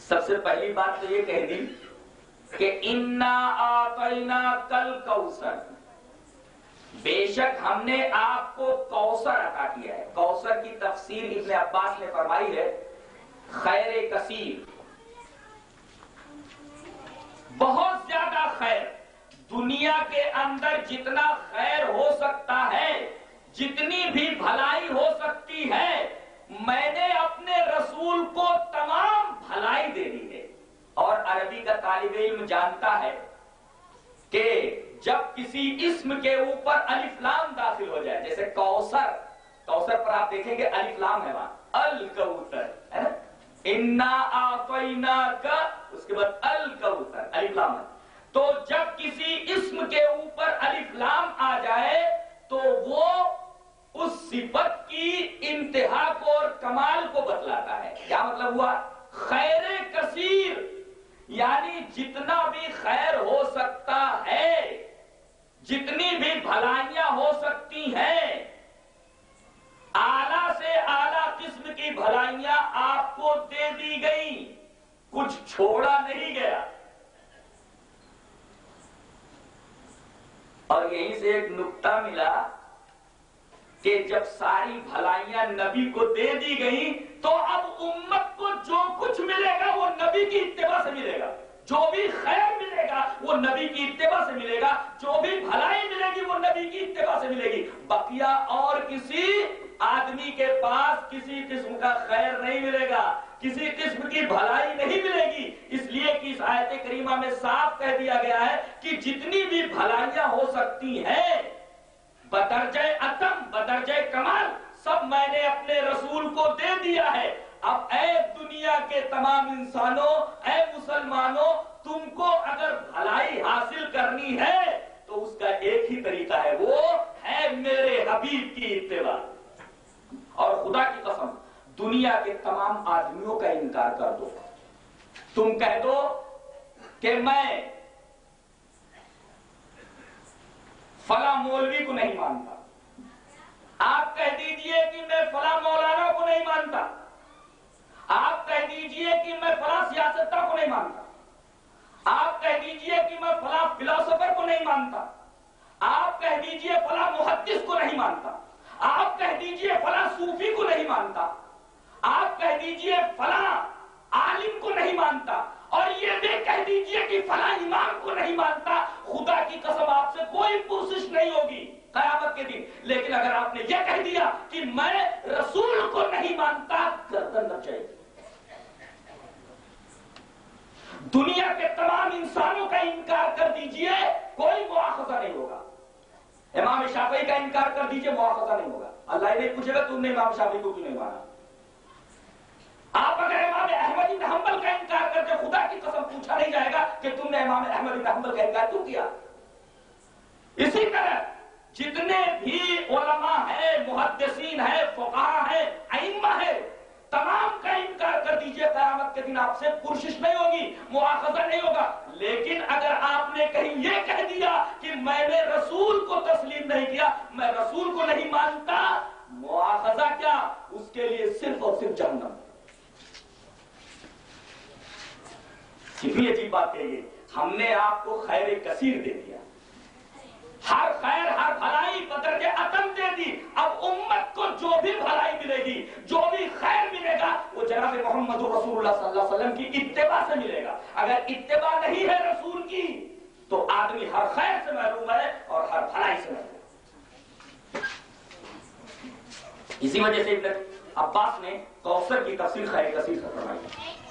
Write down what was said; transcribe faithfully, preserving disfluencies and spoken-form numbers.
سب سے پہلی بات تو یہ کہہ دی کہ انا آتینا کل کوثر، بے شک ہم نے آپ کو کوثر عطا کیا ہے۔ کوثر کی تفسیر ابن عباس نے فرمائی ہے خیر کثیر، بہت زیادہ خیر، دنیا کے اندر جتنا خیر ہو سکتا ہے، جتنی بھی بھلائی ہو سکتی ہے، میں نے اپنے رسول کو تمام بھلائی دے دی ہے۔ اور عربی کا طالب علم جانتا ہے کہ جب کسی اسم کے اوپر الف لام داخل ہو جائے، جیسے کوثر، کوثر پر آپ دیکھیں گے الف لام ہے وہاں، الکوثر، انا اعطیناک، اس کے بعد الکوثر، الف لام ہے۔ تو جب کسی اسم کے اوپر الف لام آ جائے تو وہ اس صفت کی انتہا کو اور کمال کو بتلاتا ہے۔ کیا مطلب ہوا؟ خیر کثیر، یعنی جتنا بھی خیر ہو سکتا ہے، جتنی بھی بھلائیاں ہو سکتی ہیں، اعلیٰ سے اعلیٰ قسم کی بھلائیاں آپ کو دے دی گئی، کچھ چھوڑا نہیں گیا۔ اور یہیں سے ایک نکتہ ملا کہ جب ساری بھلائیاں نبی کو دے دی گئی تو اب امت کو جو کچھ ملے گا وہ نبی کی اتباع سے ملے گا، جو بھی خیر ملے گا وہ نبی کی اتباع سے ملے گا، جو بھی بھلائی ملے گی وہ نبی کی اتباع سے ملے گی۔ بقیہ اور کسی آدمی کے پاس کسی قسم کا خیر نہیں ملے گا، کسی قسم کی بھلائی نہیں ملے گی، اس لیے کہ اس آیت کریمہ میں صاف کہہ دیا گیا ہے کہ جتنی بھی بھلائیاں ہو سکتی ہیں بدرجہ اتم، بدرجہ کمال، سب میں نے اپنے رسول کو دے دیا ہے۔ اب اے دنیا کے تمام انسانوں، اے مسلمانوں، تم کو اگر بھلائی حاصل کرنی ہے تو اس کا ایک ہی طریقہ ہے، وہ ہے میرے حبیب کی اتباع۔ اور خدا کی قسم دنیا کے تمام آدمیوں کا انکار کر دو، تم کہہ دو کہ میں فلاں مولوی کو نہیں مانتا، آپ کہہ دیجئے کہ میں فلاں مولانا کو نہیں مانتا، آپ کہہ دیجئے کہ میں فلاں سیاستدان کو نہیں مانتا، آپ کہہ دیجئے کہ میں فلاں فلاسفر کو نہیں مانتا، آپ کہہ دیجئے فلاں محدث کو نہیں مانتا، آپ کہہ دیجئے فلاں صوفی کو نہیں مانتا، آپ کہہ دیجئے فلاں عالم کو نہیں مانتا، اور یہ بھی کہہ دیجئے کہ فلاں امام کو نہیں مانتا۔ خدا کی قسم آپ سے کوئی پرسش نہیں ہوگی قیامت کے دن، لیکن اگر آپ نے یہ کہہ دیا کہ میں رسول کو نہیں مانتا، گردن لگ جائے گی۔ دنیا کے تمام انسانوں کا انکار کر دیجئے، کوئی مواخذہ نہیں ہوگا۔ امام شافعی کا انکار کر دیجئے، مواخذہ نہیں ہوگا، اللہ ہی نہیں پوچھے گا تم نے امام شافعی کو کیوں نہیں مانا۔ آپ اگر امام احمد بن حنبل کا انکار کرتے، خدا کی قسم پوچھا نہیں جائے گا کہ تم نے امام احمد بن حنبل کا انکار کیوں کیا۔ اسی طرح جتنے بھی علماء ہیں، محدثین ہیں، فقہاء ہیں، ائمہ ہیں، تمام کا انکار کر دیجئے، قیامت کے دن آپ سے پرسش نہیں ہوگی، مواخذہ نہیں ہوگا۔ لیکن اگر آپ نے کہیں یہ کہہ دیا کہ میں نے رسول کو تسلیم نہیں کیا، میں رسول کو نہیں مانتا، مواخذہ کیا، اس کے لیے صرف اور صرف جہنم۔ کتنی عجیب بات کہیے، ہم نے آپ کو خیر کثیر دے دیا، ہر خیر ہر بھلائی بدرجہ اتم دے دی۔ اب امت کو جو بھی بھلائی ملے گی، جو بھی خیر ملے گا، وہ جناب محمد رسول اللہ صلی اللہ علیہ وسلم کی اتباع سے ملے گا۔ اگر اتباع نہیں ہے رسول کی تو آدمی ہر خیر سے محروم ہے اور ہر بھلائی سے محروم ہے۔ اسی وجہ سے ابن عباس نے کوثر کی تفسیر خیر کثیر سے فرمائی۔